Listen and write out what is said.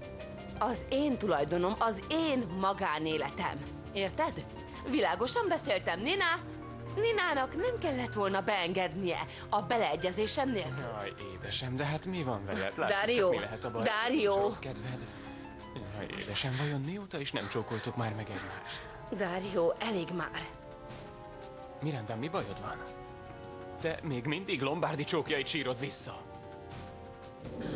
Az én tulajdonom, az én magánéletem. Érted? Világosan beszéltem, Nina? Ninának nem kellett volna beengednie a beleegyezésem nélkül. Jaj, édesem, de hát mi van veled? Dario, mi lehet a baj? Dario. Rossz kedved. Jaj, édesem, vajon mióta is nem csókoltuk már meg egymást? Dario, elég már. Miranda, mi bajod van? Te még mindig Lombardi csókjait sírod vissza.